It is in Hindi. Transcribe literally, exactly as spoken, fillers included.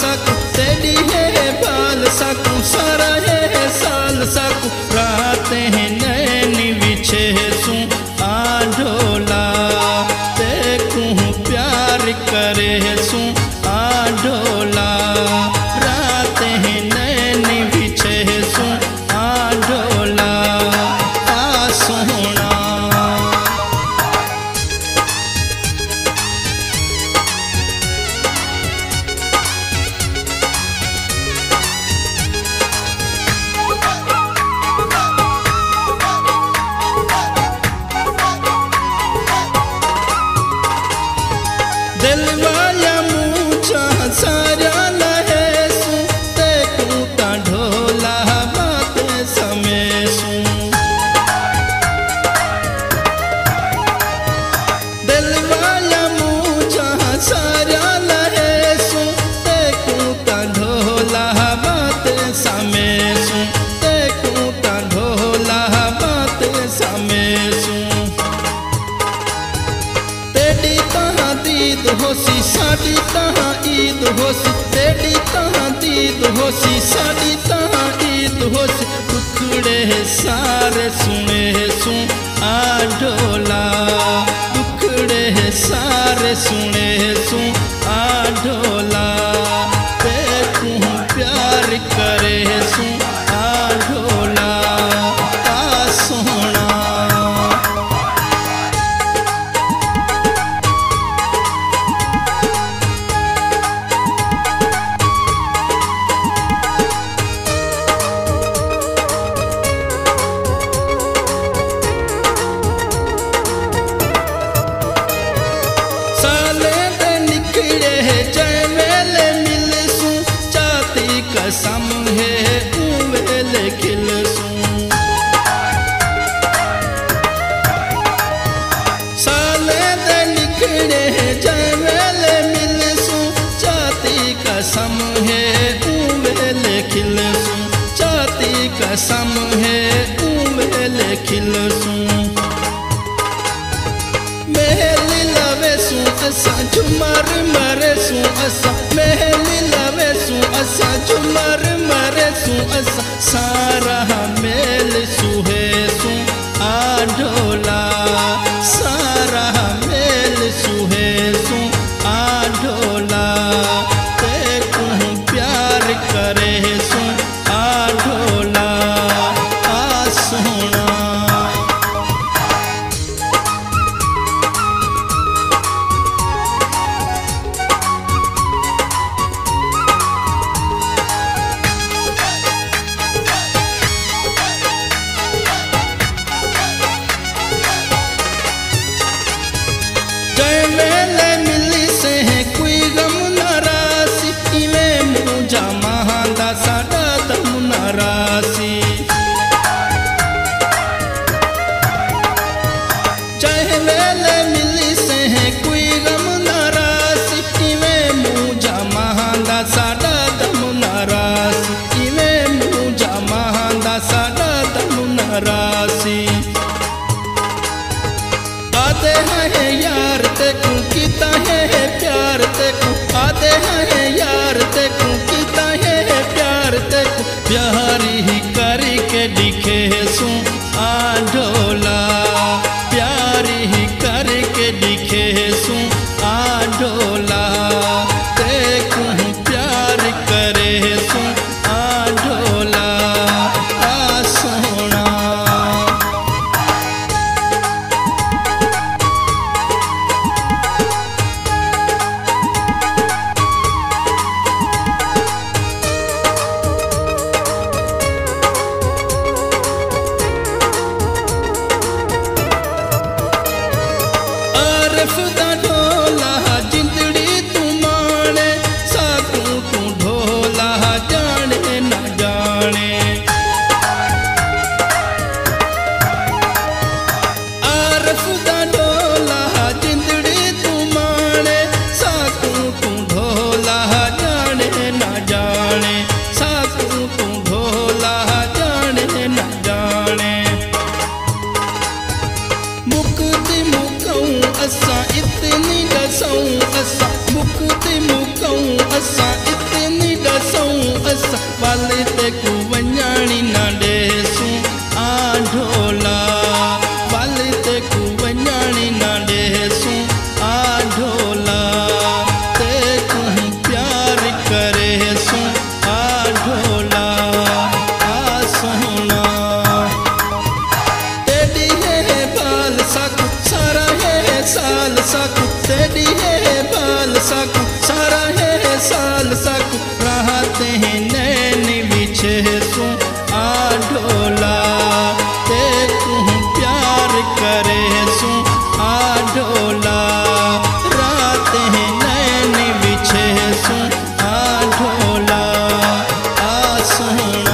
सकूं तेरी है बाल सकूं सारा है साल सकूं रात है नैनी बिछे सू आढोला देखूं प्यार करे सू आढोला रात है नैनी बिछे सू आढोला आ सोहना दिल वाया मुझा सारा लहे सू देखूं ता ढोला बाते समय सू दिल वाया मुझा सारा लहे सू देखूं ता ढोला बाते समय सू देखूं ता ढोला बाते समय सू तेरी तहाँ दीद होसी साड़ी तहाँ ईद होसी तेरी तहाँ दीद होसी साड़ी तहाँ ईद होसी टुकड़े सारे सुने सू आढोला टुकड़े सारे सुने सू आढोला देखूं प्यार करे सू आढोला आ सोहना साले दे निकले जय मेले मिल सू चाती कसम है उवेले खिल सू साले दे निकले जय मेले मिल सू चाती कसम है उवेले खिल सू चाती कसम है उवेले खिल सू मेहली लवे सू असा झुमर मरे सू असा मेहली लवे सू असा झुमर मरे सू असा सारा मेल सुहे सू आढोला सारा मेल सुहे सू आढोला देखूं प्यार करे सू आढोला आ सोहना बिछे सू आ ढोला ते तू प्यार करे सू आ ढोला रात है नैन बिछे सू आ ढोला आ सोहना